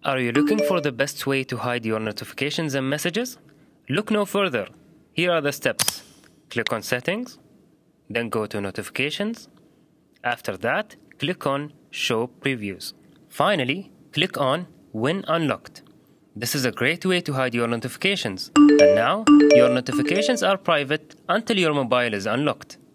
Are you looking for the best way to hide your notifications and messages? Look no further. Here are the steps. Click on Settings, then go to Notifications. After that, click on Show Previews. Finally, click on When Unlocked. This is a great way to hide your notifications. And now, your notifications are private until your mobile is unlocked.